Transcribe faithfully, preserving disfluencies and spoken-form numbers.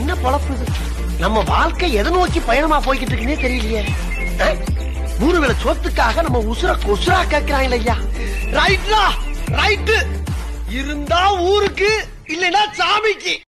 என்ன பொழப்பு இது? நம்ம வாழ்க்கை எதை நோக்கி பயணமா போய்கிட்டு இருக்குன்னே தெரியலையே. மூணு வேளை சோத்துக்காக நம்ம உசுர கொசுரா கேட்கிறாங்க ஐயா. ரைட்லா ரைட்டு இருந்தா ஊருக்கு இல்லைன்னா சாமிக்கு.